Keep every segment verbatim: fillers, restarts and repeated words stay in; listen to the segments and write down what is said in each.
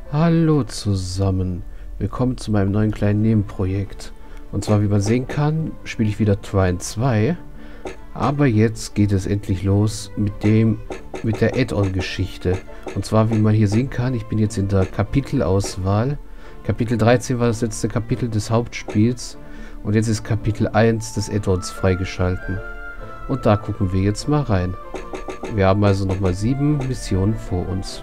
Hallo zusammen, willkommen zu meinem neuen kleinen Nebenprojekt. Und zwar, wie man sehen kann, spiele ich wieder Trine zwei. Aber jetzt geht es endlich los mit dem, mit der Add-on-Geschichte. Und zwar, wie man hier sehen kann, ich bin jetzt in der Kapitelauswahl. Kapitel dreizehn war das letzte Kapitel des Hauptspiels. Und jetzt ist Kapitel eins des Add-ons freigeschalten. Und da gucken wir jetzt mal rein. Wir haben also nochmal sieben Missionen vor uns.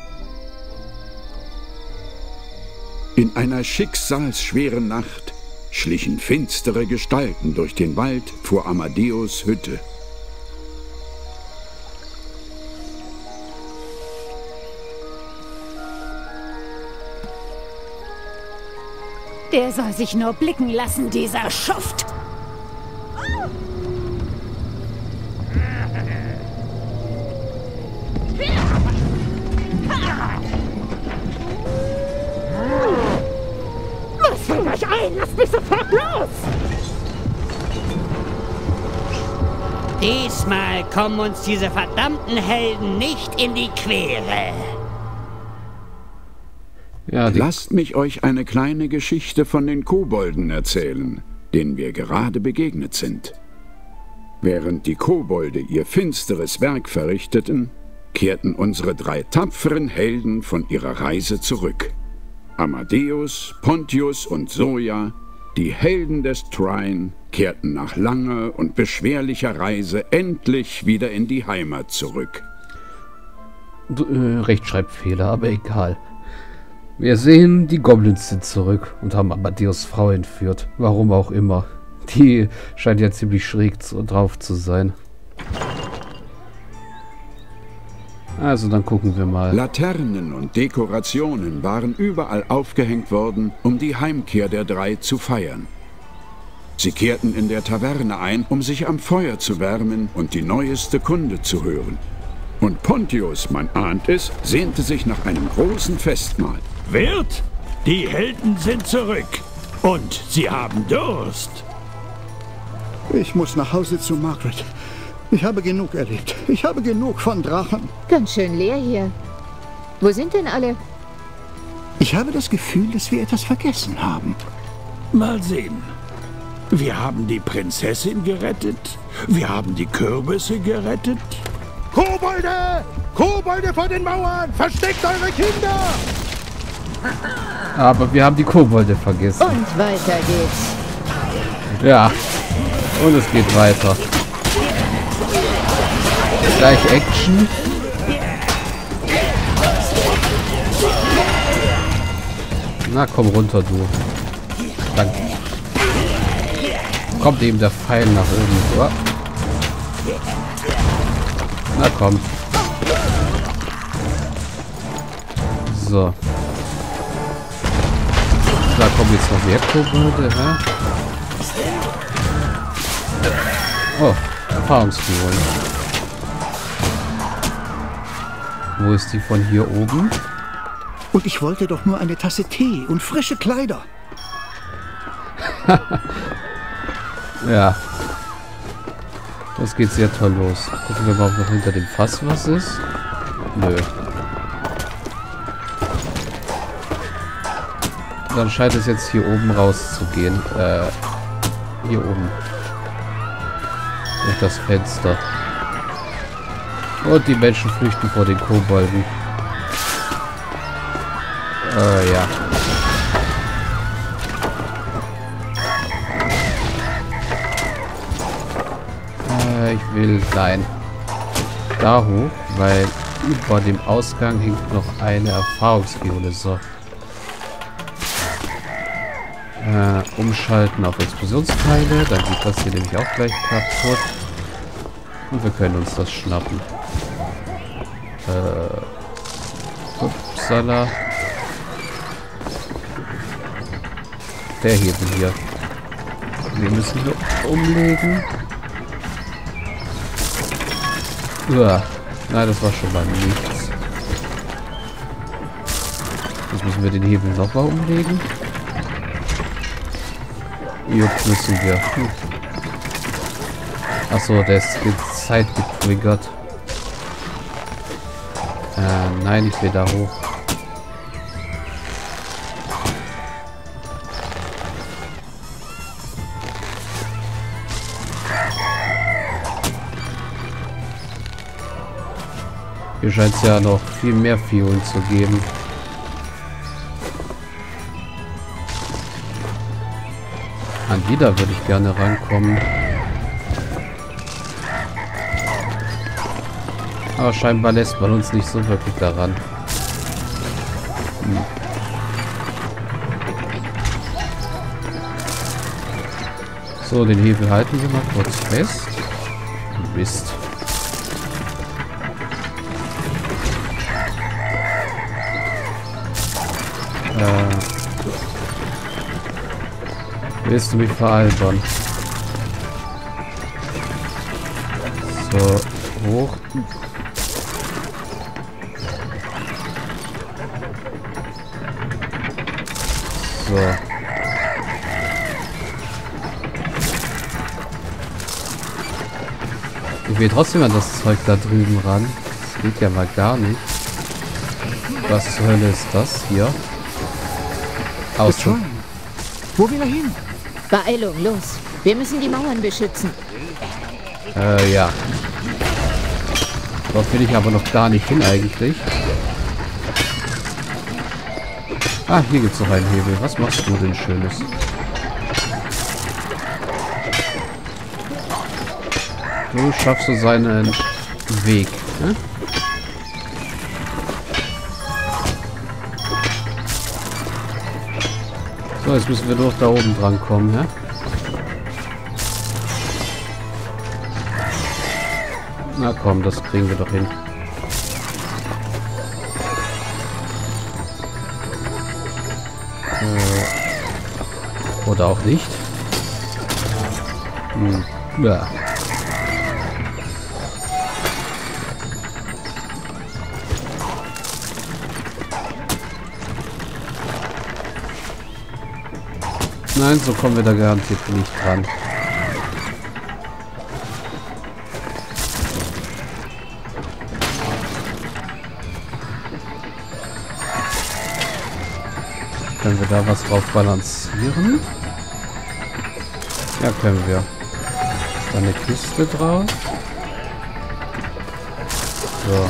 In einer schicksalsschweren Nacht schlichen finstere Gestalten durch den Wald vor Amadeus' Hütte. Der soll sich nur blicken lassen, dieser Schuft! Was fällt euch ein? Lasst mich sofort los! Diesmal kommen uns diese verdammten Helden nicht in die Quere. Ja, Lasst mich euch eine kleine Geschichte von den Kobolden erzählen, denen wir gerade begegnet sind. Während die Kobolde ihr finsteres Werk verrichteten, kehrten unsere drei tapferen Helden von ihrer Reise zurück. Amadeus, Pontius und Soja, die Helden des Trine, kehrten nach langer und beschwerlicher Reise endlich wieder in die Heimat zurück. Äh, Rechtschreibfehler, aber egal. Wir sehen, die Goblins sind zurück und haben Amadeus' Frau entführt. Warum auch immer. Die scheint ja ziemlich schräg zu, drauf zu sein. Also, dann gucken wir mal. Laternen und Dekorationen waren überall aufgehängt worden, um die Heimkehr der drei zu feiern. Sie kehrten in der Taverne ein, um sich am Feuer zu wärmen und die neueste Kunde zu hören. Und Pontius, man ahnt es, sehnte sich nach einem großen Festmahl. Wirt, die Helden sind zurück und sie haben Durst. Ich muss nach Hause zu Margaret. Ich habe genug erlebt. Ich habe genug von Drachen. Ganz schön leer hier. Wo sind denn alle? Ich habe das Gefühl, dass wir etwas vergessen haben. Mal sehen. Wir haben die Prinzessin gerettet. Wir haben die Kürbisse gerettet. Kobolde! Kobolde vor den Mauern! Versteckt eure Kinder! Aber wir haben die Kobolde vergessen. Und weiter geht's. Ja. Und es geht weiter. Gleich Action. Na, komm runter, du. Dann kommt eben der Pfeil nach oben. Oh. Na komm. So. Da kommen jetzt noch mehr Kobolde, hä? Oh, Erfahrungsführung. Wo ist die von hier oben? Und ich wollte doch nur eine Tasse Tee und frische Kleider. Ja. Das geht sehr toll los. Gucken wir mal, ob noch hinter dem Fass was ist. Nö. Dann scheint es jetzt hier oben rauszugehen. Äh, hier oben. Durch das Fenster. Und die Menschen flüchten vor den Kobolden. Äh, ja. Äh, ich will, nein. Da hoch, weil über dem Ausgang hängt noch eine Erfahrungsfiole. So. Äh, umschalten auf Explosionsteile. Dann geht das hier nämlich auch gleich kaputt. Und wir können uns das schnappen. Äh, upsala. Der Hebel hier. Wir müssen hier umlegen. Uah. Nein, das war schon mal nichts. Jetzt müssen wir den Hebel nochmal umlegen. Jupp, müssen wir. Hm. Achso, der ist Zeit getriggert. Äh, nein, ich will da hoch. Hier scheint es ja noch viel mehr Fiolen zu geben. An die da würde ich gerne rankommen. Aber scheinbar lässt man uns nicht so wirklich daran. Hm. So, den Hebel halten wir mal kurz fest. Mist. Äh. Willst du mich veralbern? So, hoch. So. Ich will trotzdem an das Zeug da drüben ran. Das geht ja mal gar nicht. Was zur Hölle ist das hier? Aus. Wo will er hin? Beeilung, los. Wir müssen die Mauern beschützen. Äh, ja. Dort will ich aber noch gar nicht hin eigentlich. Ah, hier gibt's noch einen Hebel. Was machst du denn Schönes? Du schaffst so seinen Weg, ne? So, jetzt müssen wir nur noch da oben dran kommen, ja? Na komm, das kriegen wir doch hin. Äh, oder auch nicht. Hm. Ja. Nein, so kommen wir da garantiert nicht dran. Können wir da was drauf balancieren? Ja, können wir. Da eine Kiste drauf. So.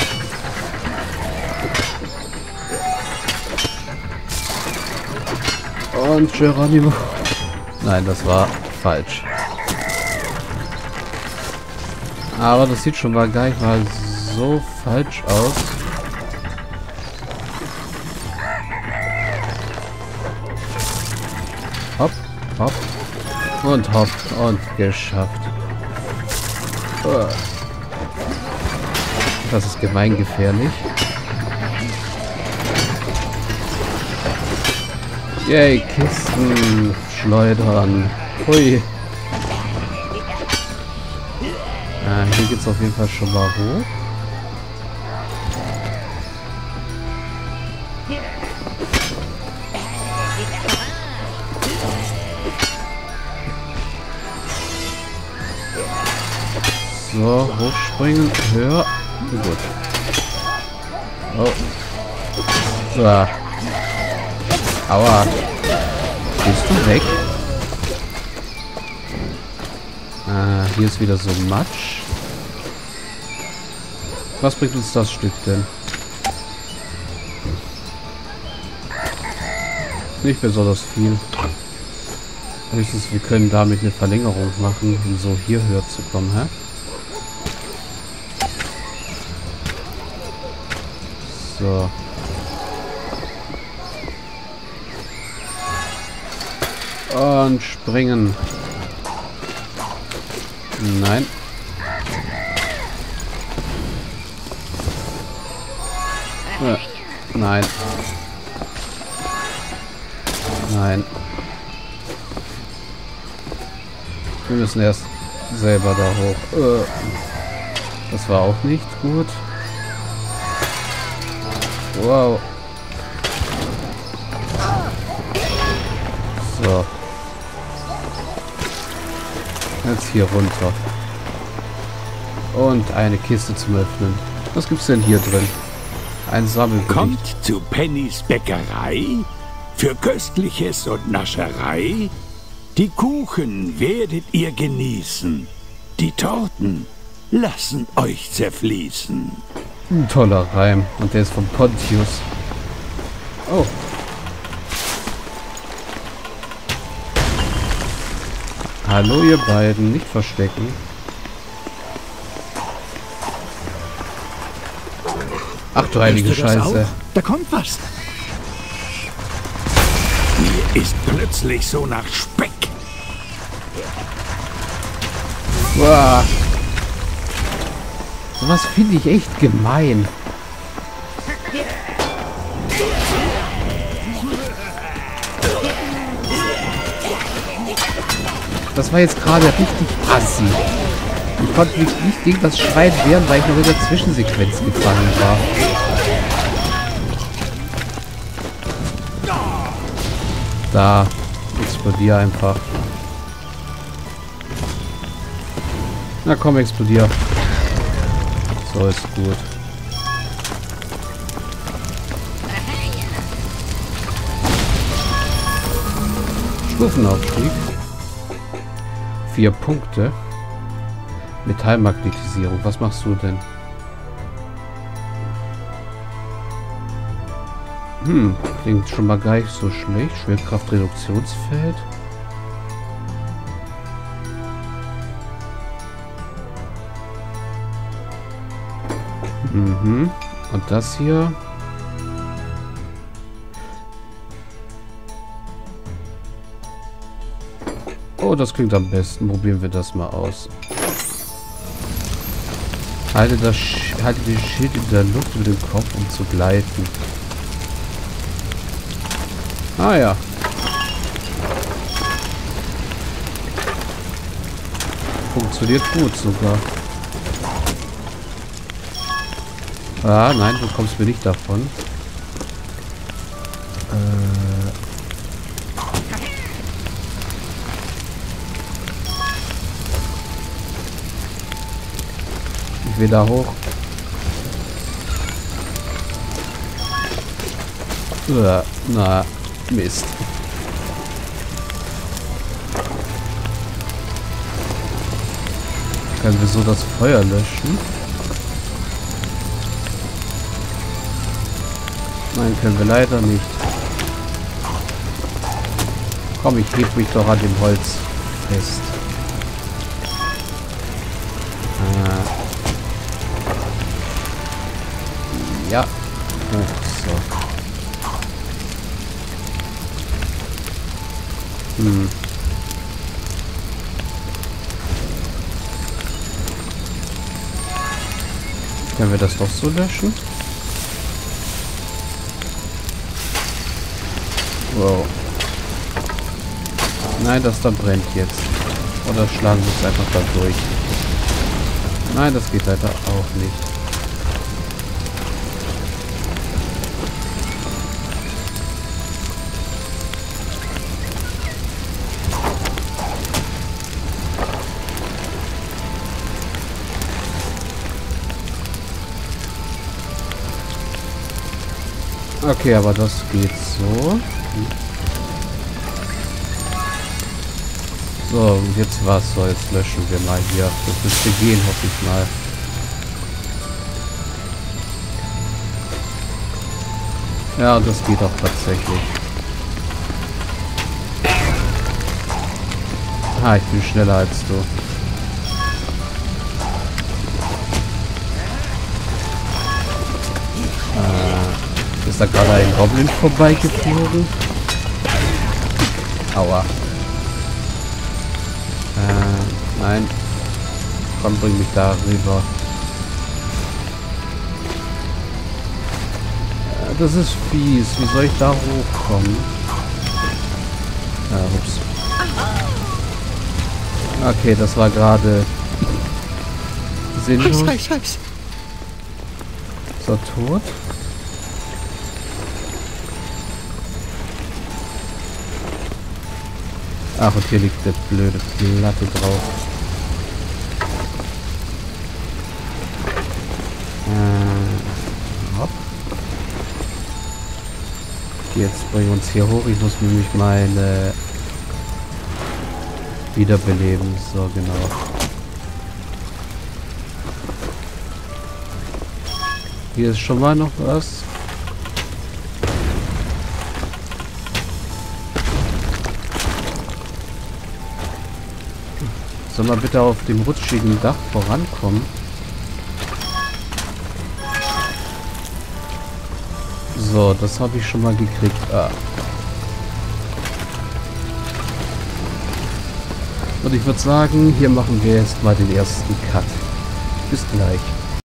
Und Geronimo. Nein, das war falsch. Aber das sieht schon mal gar nicht mal so falsch aus. Hopp, hopp. Und hopp. Und geschafft. Das ist gemeingefährlich. Yay, Kisten schleudern. Hui. Ah, hier geht's auf jeden Fall schon mal hoch. So, hochspringen, höher. Gut. Oh. So. Aua. Bist du weg? Ah, hier ist wieder so Matsch. Was bringt uns das Stück denn? Nicht besonders viel. Höchstens, wir können damit eine Verlängerung machen, um so hier höher zu kommen, hä? So. Und springen. Nein. Äh, nein. Nein. Wir müssen erst selber da hoch. Äh, das war auch nicht gut. Wow. So. Jetzt hier runter. Und eine Kiste zum Öffnen. Was gibt's denn hier drin? Ein Sammelgericht. Kommt zu Pennys Bäckerei für Köstliches und Nascherei. Die Kuchen werdet ihr genießen. Die Torten lassen euch zerfließen. Ein toller Reim. Und der ist von Pontius. Oh. Hallo ihr beiden. Nicht verstecken. Ach du heilige Scheiße. Da kommt was. Mir ist plötzlich so nach Speck. Boah. Sowas finde ich echt gemein. Das war jetzt gerade richtig assi. Ich konnte mich nicht gegen das Schwein wehren, weil ich noch in der Zwischensequenz gefangen war. Da. Explodier einfach. Na komm, explodier. So ist gut. Stufenaufstieg. Vier Punkte. Metallmagnetisierung. Was machst du denn? Hm, klingt schon mal gar nicht so schlecht. Schwerkraftreduktionsfeld. Mhm. Und das hier. Oh, das klingt am besten. Probieren wir das mal aus. Halte das Sch halte den Schild in der Luft über den Kopf, um zu gleiten. Ah ja. Funktioniert gut sogar. Ah, nein, du kommst mir nicht davon. Äh. Ich will da hoch. Uah, na, Mist. Können wir so das Feuer löschen? Nein, können wir leider nicht. Komm, ich heb mich doch an dem Holz fest. Ah. Ja. Oh, so. Hm. Können wir das doch so löschen? Wow. Nein, das da brennt jetzt. Oder schlagen wir es einfach da durch. Nein, das geht leider auch nicht. Okay, aber das geht so. So, und jetzt was? So, jetzt löschen wir mal hier. Das müsste gehen, hoffe ich mal. Ja, das geht auch tatsächlich. Ah, ich bin schneller als du. Äh, ist da gerade ein Goblin vorbeigeflogen? Aua. Äh, nein. Komm, bring mich da rüber. Äh, das ist fies. Wie soll ich da hochkommen? Äh, ups. Okay, das war gerade sinnlos. Heiß, heiß, heiß. Ist er tot? Ach, und hier liegt der blöde Platte drauf. Äh, hopp. Jetzt bringen wir uns hier hoch. Ich muss nämlich meine wiederbeleben. So, genau. Hier ist schon mal noch was. Soll mal bitte auf dem rutschigen Dach vorankommen? So, das habe ich schon mal gekriegt. Ah. Und ich würde sagen, hier machen wir jetzt mal den ersten Cut. Bis gleich.